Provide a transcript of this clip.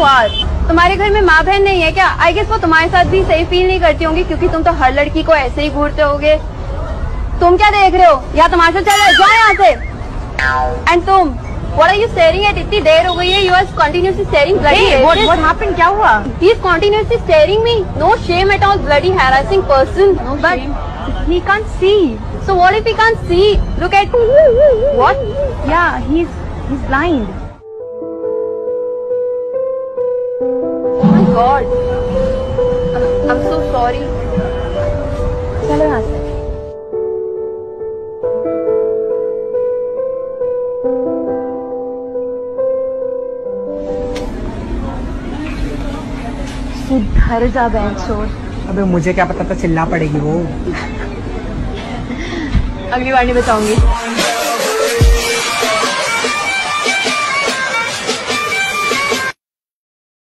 Ask, तुम्हारे घर में माँ बहन नहीं है क्या? आई गेस वो तुम्हारे साथ भी सही फील नहीं करती होंगी, क्योंकि तुम तो हर लड़की को ऐसे ही घूरते होगे। तुम क्या देख रहे हो? या तुम्हारे साथ चल रहा है? जाओ यहाँ से। एंड तुम, what are you staring at? इतनी देर हो गई है, you are continuously staring. Bloody hey, what happened? क्या हुआ? He is continuously staring me. No shame at all, bloody harassing person. No but shame. He can't see. So what if he can't see? Look at what? Yeah, he's blind. Oh my God. I'm so sorry. चलो यहाँ से। सुधर जा बेंचोर। अबे मुझे क्या पता था चिल्ला पड़ेगी वो। अगली बार नहीं बचाऊंगी।